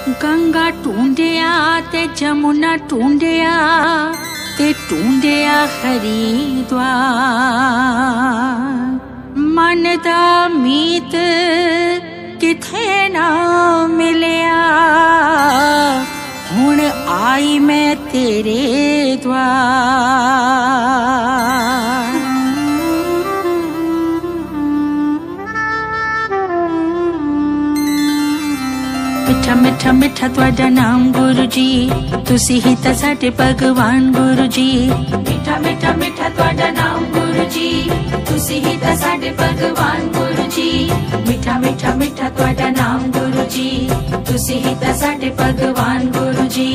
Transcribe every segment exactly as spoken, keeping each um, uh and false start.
गंगा टूंडिया ते जमुना टूंडिया ते टूंडिया हरिद्वार। मन दा मीत किथे ना मिलिया, हुण आई मैं तेरे द्वार। मिठा मिठा मिठा तुहाडा नाम गुरु जी, तुसी ही तां साडे भगवान गुरु जी। मिठा मिठा मिठा तुहाडा नाम गुरु जी, तुसी ही तां साडे भगवान गुरु जी। मिठा मिठा मिठा तुहाडा नाम गुरु जी, तुसी ही तां साडे भगवान गुरु जी।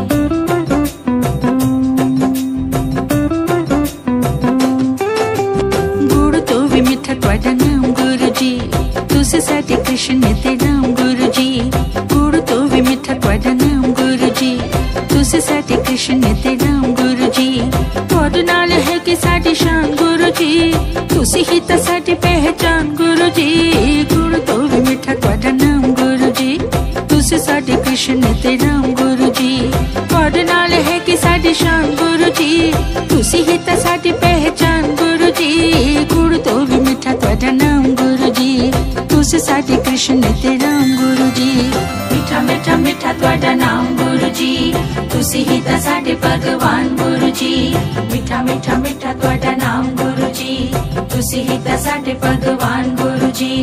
गुड़ तो भी मिठा तुहाडा नाम गुरु जी, तुसी साडे कृष्ण ते राम गुरु जी। गुड़ तो भी मिठा तुहाडा नाम गुरु जी, तुसी साडे कृष्ण ते राम गुरु जी। तुहाडे नाल है कि साडी शान गुरु जी, तुसी ही तां साडी पहचान गुरु जी। गुड़ तो भी मिठा तुहाडा नाम गुरु जी, तुसी साडे कृष्ण ते राम गुरु जी। तुहाडे नाल है कि साडी शान गुरु जी, तुसी ही तां साडी पहचान गुरु जी। गुड़ तो भी मिठा तुहाडा नाम गुरु जी, तुसी साडे कृष्ण ते राम गुरु जी। मिठा मिठा मिठा तुहाडा नाम गुरु जी, तुसी ही तां साडे भगवान गुरु जी। मिठा मिठा मिठा तुहाडा नाम गुरु जी, तुसी ही तां साडे भगवान गुरु जी।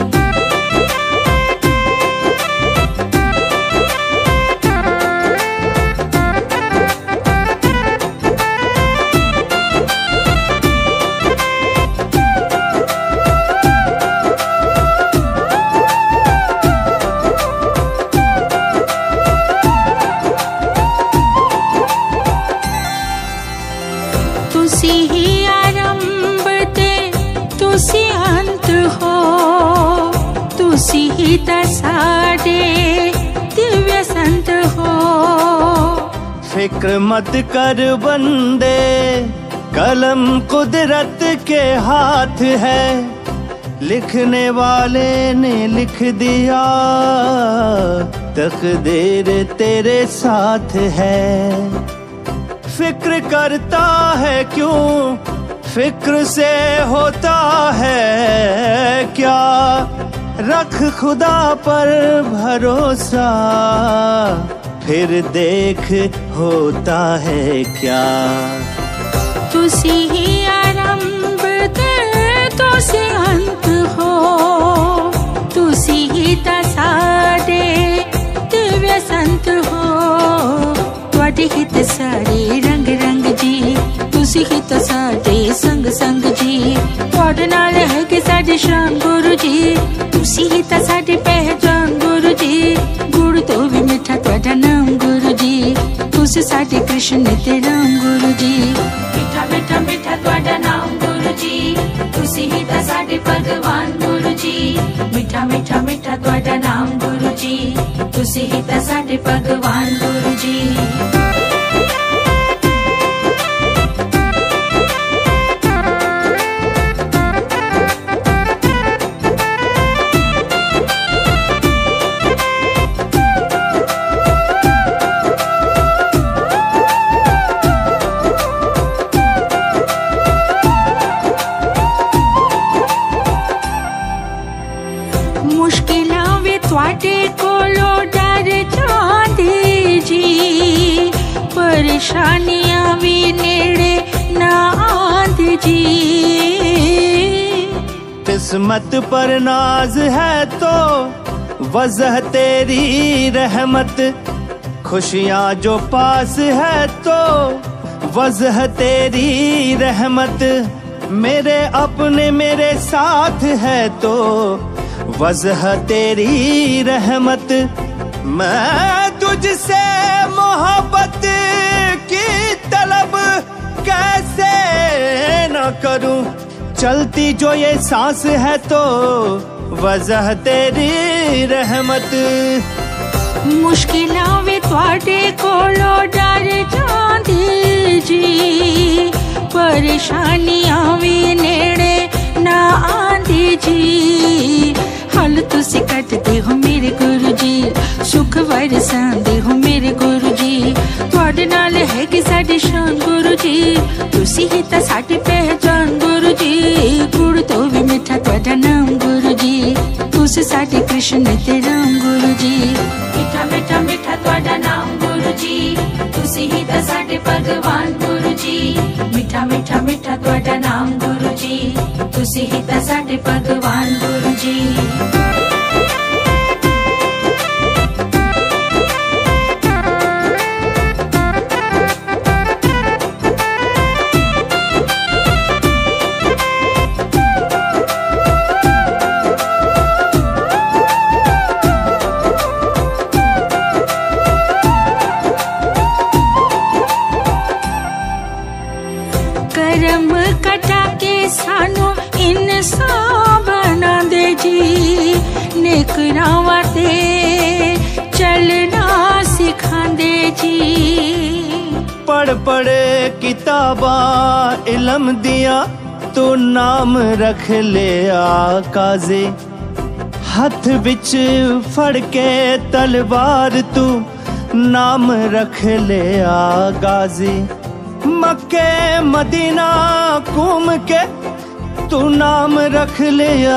तुसी ही आरंभ ते तुसी अंत हो, तुसी ही तां साडे दिव्य संत हो। फिक्र मत कर बंदे, कलम कुदरत के हाथ है। लिखने वाले ने लिख दिया, तकदीर तेरे साथ है। फिक्र करता है क्यों, फिक्र से होता है क्या। रख खुदा पर भरोसा, फिर देख होता है क्या। तुसी ही आरंभ ते तुसी अंत हो, तुसी ही तां साडे दिव्य संत हो। तुहाडे ही तां सारे रंग रंग जी, तुसी ही तां साडे संग संग जी। तुहाडे नाल है कि साडी शान गुरु जी, तुसी ही तां साडी पहचान गुरु जी। गुड़ तो भी मिठा तुहाडा नाम गुरु जी, तुसी साडे कृष्ण ते राम गुरु जी। मिठा मिठा मिठा तुहाडा नाम गुरु जी, तुसी ही तां साडे भगवान गुरु जी। मिठा मिठा मिठा तुहाडा नाम गुरु जी, तुसी ही तां साडे भगवान गुरु जी। मुश्किलां वे तुहाडे कोलो डर जांदी जी, परेशानियां भी नेड़े ना आंदी जी। किस्मत पर नाज है तो वजह तेरी रहमत, खुशियाँ जो पास है तो वजह तेरी रहमत। मेरे अपने मेरे साथ है तो वजह तेरी रहमत। मैं तुझसे मोहब्बत की तलब कैसे न करूं, चलती जो ये सांस है तो वजह तेरी रहमत। मुश्किलां वे तुहाडे कोलों डर जांदी जी, परेशानियां भी नेड़े ना आंदी जी। हल तुसी कटदे हो मेरे गुरु जी, सुख वरस साडे कृष्ण ते राम गुरु जी। मिठा मिठा मिठा तुहाडा नाम गुरु जी, तुसी ही तां साडे भगवान गुरु जी। मिठा मिठा मिठा तुहाडा नाम गुरु जी, तुसी ही तां साडे भगवान गुरु जी। करम कटा के सानू इंसान बना दे जी, नेक रावां ते चलना सिखांदे जी। पढ़ पढ़ किताबां इलम दिया तू नाम रख लिया काजे, हथ बिच फड़ के तलवार तू नाम रख लिया गाजी। मक्के मदीना घूम के तू नाम रख लिया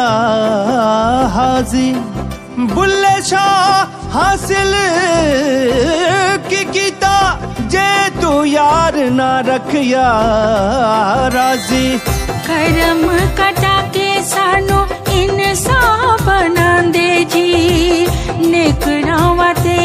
हाजी। बुल्ले शाह हासिल की कीता जे तू यार ना रखिया राजी। करम कटा के सानू इंसान बना दे जी, नेक रावां ते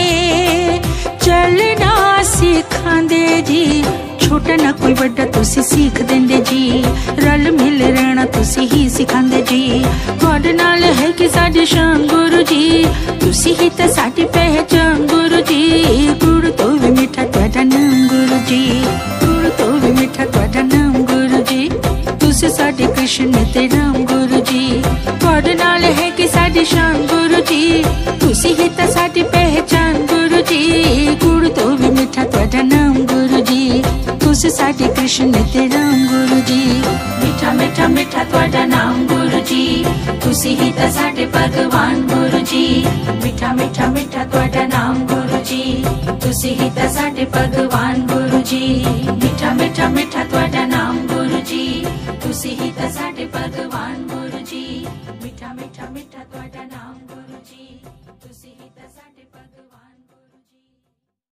चलना सिखांदे जी। छोटा ना कोई बड़ा तुसी सीख देंदे जी, रल मिल रहना तुसी ही सिखांदे जी। तुहाडे नाल है कि साडी शान गुरु जी, तुसी ही तां साडी पहचान गुरु जी। गुड़ तो भी मीठा तुहाडा नाम गुरु जी, गुड़ तो भी मीठा तुहाडा नाम गुरु जी, तुसी साडे कृष्ण ते राम गुरु जी। तुहाडे नाल है कि साडी शान गुरु जी, तुसी ही तां साडी पहचान गुरु जी। गुड़ तो भी मीठा तुहाडा नाम गुरु जी, तुसी साडे कृष्ण ते राम गुरु जी। मिठा मिठा मिठा तुहाडा नाम गुरु जी, तुसी ही तां साडे भगवान गुरु जी। मिठा मिठा मिठा तुहाडा नाम गुरु जी, तुसी ही तां साडे भगवान गुरु जी। मिठा मिठा मिठा तुहाडा नाम गुरु जी, तुसी ही तां साडे भगवान गुरु जी। मिठा मिठा मिठा तुहाडा नाम गुरु जी, तुसी ही तां साडे